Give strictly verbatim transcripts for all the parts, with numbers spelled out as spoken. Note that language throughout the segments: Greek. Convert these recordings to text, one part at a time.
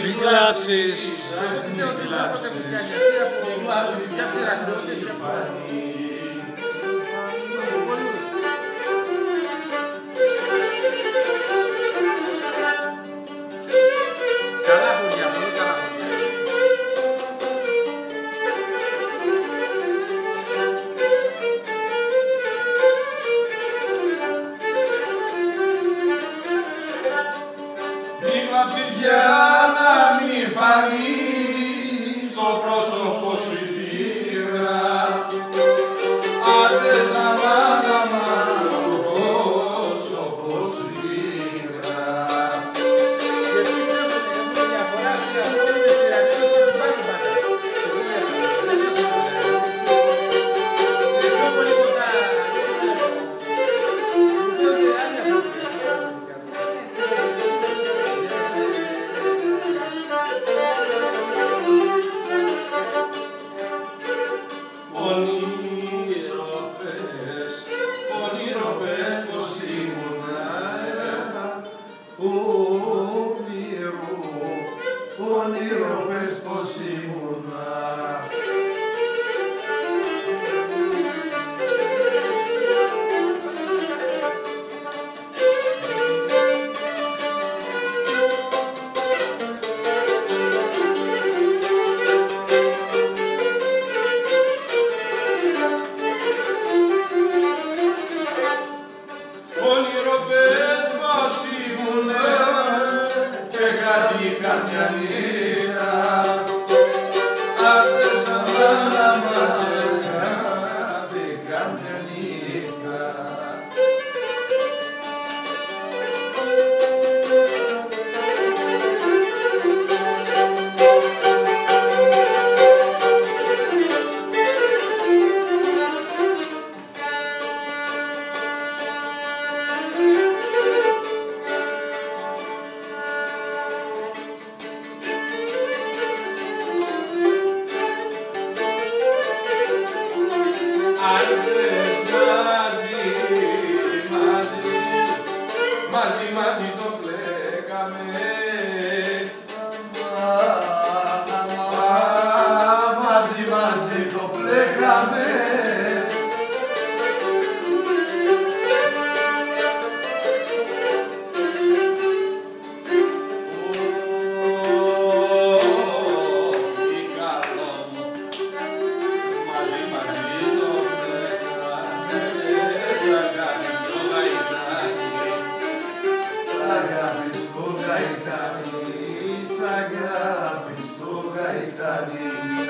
Μην κλάψεις, μην κλάψεις, μην κλάψεις για για να μην φανεί στο πρόσωπο σου η πύρα. Άντε σαν μάνα το πρόσωπο σου η πύρα. Όνειρο πες πως ήμουνα. Όνειρο πες πως ήμουνα και χάθηκα μια νύχτα. Άπες να μάνα και χάθηκα μια νύχτα. Μαζί, μαζί το πλέκαμε. Μαζί, μαζί το πλέκαμε. Τι καλό μου. Μαζί, μαζί το πλέκαμε. Τσαγάπης το γαϊτάκι. Τσαγάπης το γαϊτάνι, τσαγάπης το γαϊτάνι.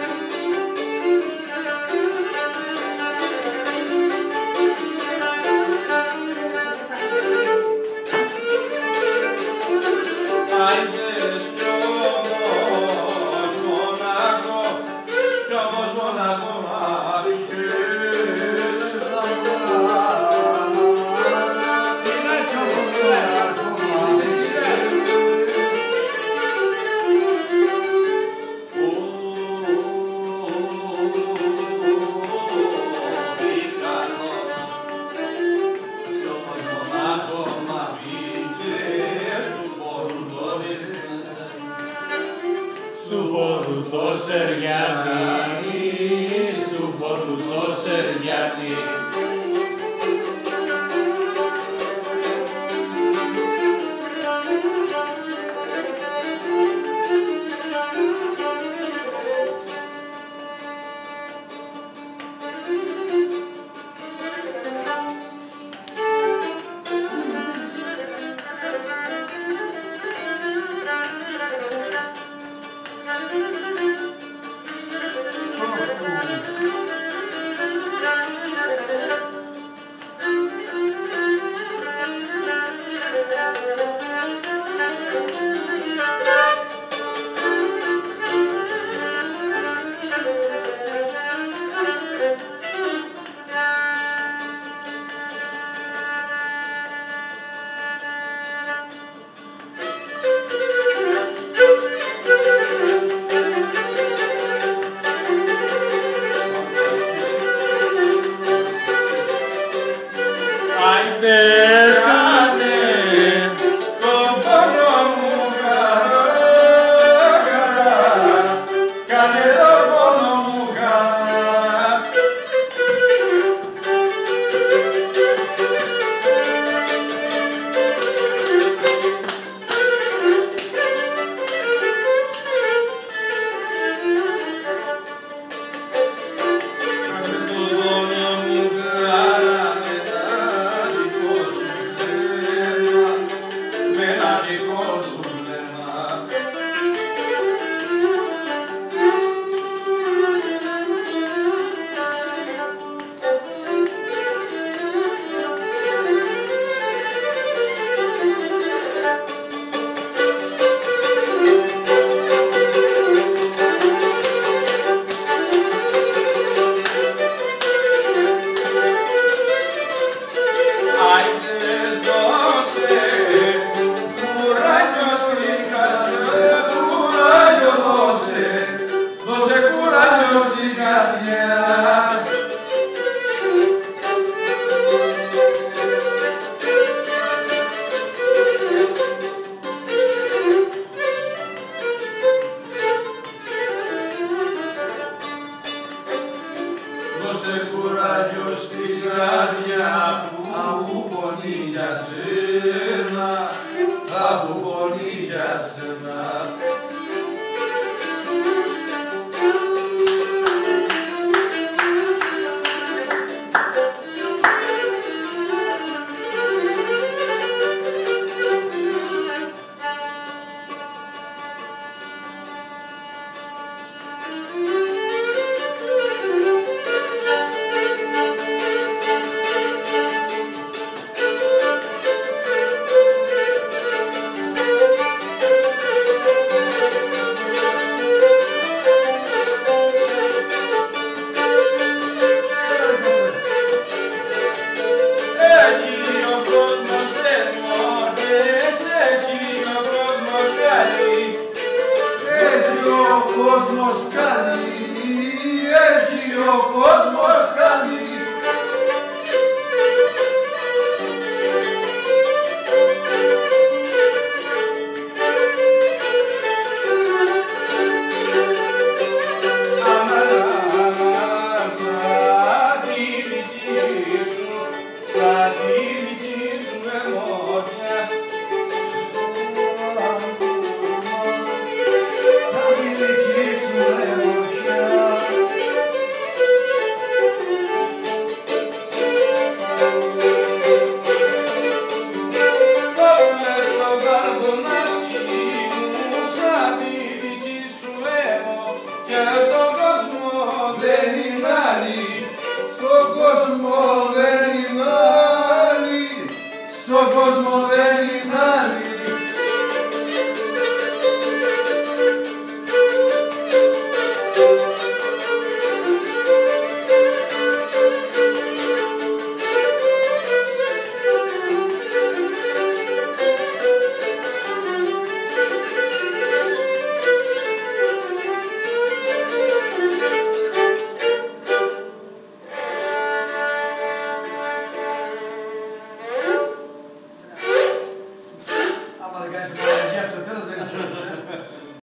Άιντες κι όμως μονάχο, κι όμως μονάχο μ' άφησες. Στου πόδου το σεριάτι, στου πόδου το σεριάτι. στη καρδιά που πονεί για σένα, που πονεί για σένα. Ο κόσμος κάνει, έχει ο κόσμος κάνει.